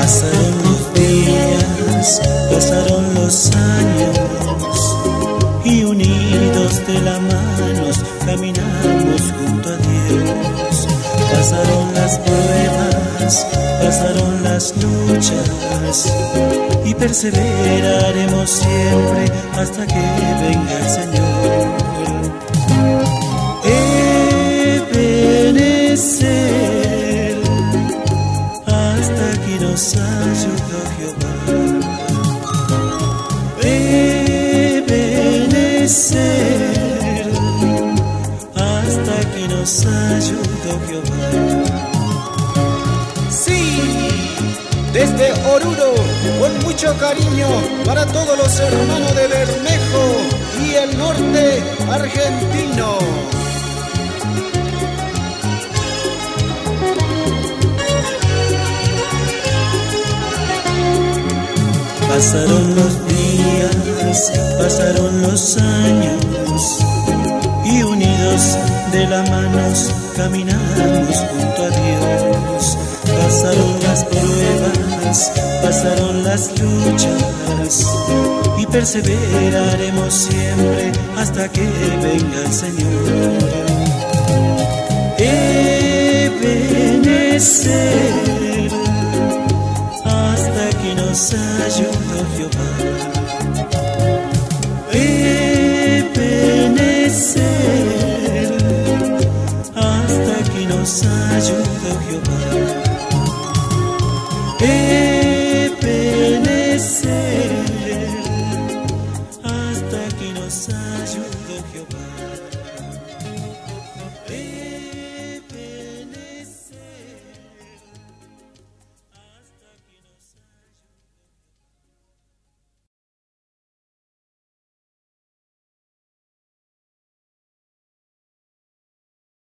Pasaron los días, pasaron los años, y unidos de la mano caminamos junto a Dios. Pasaron las pruebas, pasaron las luchas, y perseveraremos siempre hasta que venga el Señor. Ebenecer, hasta aquí nos ayudó Jehová. Ebenecer, hasta aquí nos ayudó Jehová. Sí, desde Oruro, con mucho cariño para todos los hermanos de Bermejo y el norte argentino. Pasaron los días, pasaron los años, y unidos de la mano caminamos junto a Dios. Pasaron las pruebas, pasaron las luchas, y perseveraremos siempre hasta que venga el Señor. Ebenecer, hasta aquí nos ayudó Jehová. Ebenecer, hasta aquí nos ayudó Jehová.